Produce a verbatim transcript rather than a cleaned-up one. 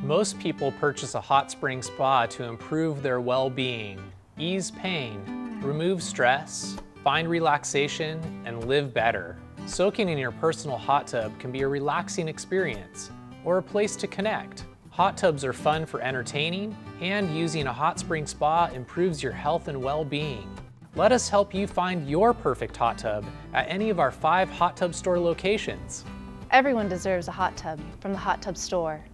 Most people purchase a hot spring spa to improve their well-being, ease pain, remove stress, find relaxation, and live better. Soaking in your personal hot tub can be a relaxing experience or a place to connect. Hot tubs are fun for entertaining, and using a hot spring spa improves your health and well-being. Let us help you find your perfect hot tub at any of our five hot tub store locations. Everyone deserves a hot tub from the Hot Tub Store.